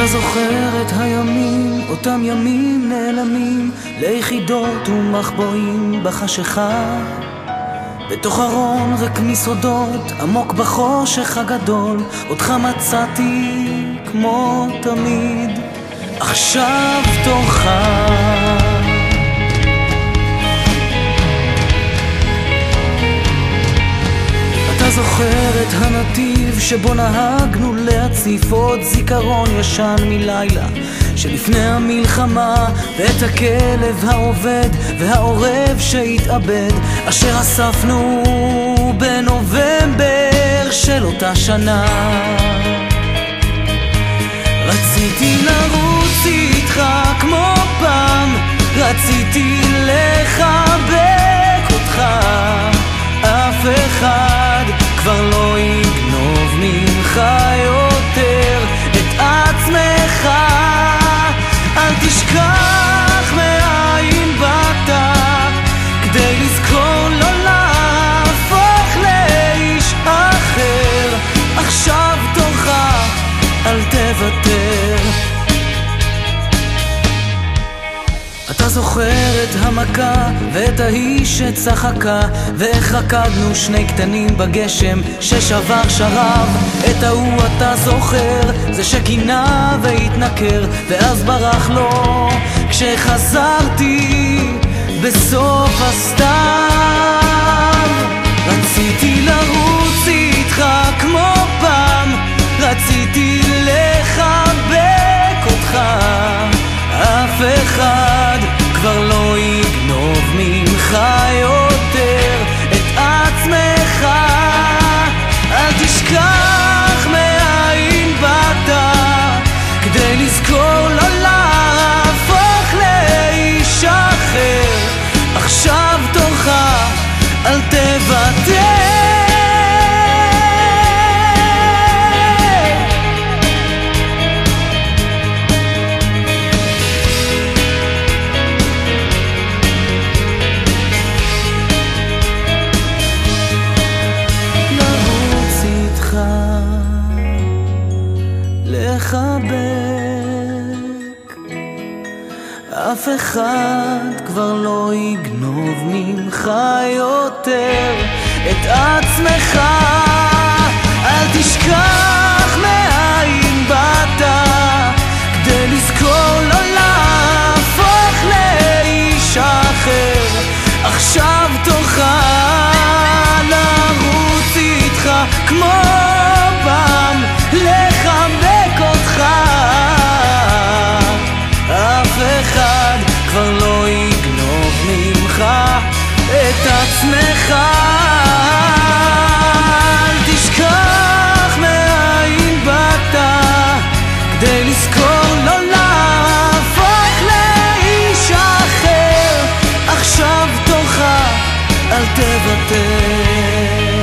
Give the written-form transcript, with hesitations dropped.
אתה זוכר את הימים, אותם ימים נעלמים ליחידות ומחבואים בחשיכה, בתוך ארון ריק מסודות, עמוק בחושך הגדול, אותך מצאתי כמו תמיד, עכשיו תורך. אתה זוכר את הנתיב שבו נהגנו להציף עוד זיכרון ישן מלילה שלפני המלחמה, ואת הכלב העובד והעורב שהתאבד אשר אספנו בנובמבר של אותה שנה. רציתי לרוץ איתך כמו פעם, רציתי לחבק אותך, אף אחד כבר לא יגנוב ממך יותר את עצמך. אל תשכח מאין באת, כדי לזכור לא להפוך לאיש אחר. עכשיו תורך, אל תוותר. אתה זוכר את המכה ואת האיש שצחקה, ואיך רקדנו שני קטנים בגשם ששבר שרב. את ההוא אתה זוכר, זה שכינה והתנכר ואז ברח לו כשחזרתי בסוף הסתיו. רציתי לרוץ איתך כמו פעם, רציתי לחבק אותך, אף אחד כבר לא יגנוב ממך יותר את עצמך. אל תשכח מאין באת, כדי לזכור לא להפוך לאיש אחר. עכשיו תורך, אל תוותר. לחבק, אף אחד כבר לא יגנוב ממך יותר את עצמך. אל תשכח מאין באת, כדי לזכור לא להפוך לאיש אחר. עכשיו תורך לרוץ איתך כמו פעם, לחבק אותך, אף אחד כבר לא יגנוב ממך את עצמך. אל תשכח מאין באת, כדי לזכור לא להפוך לאיש אחר. עכשיו תורך, אל תוותר.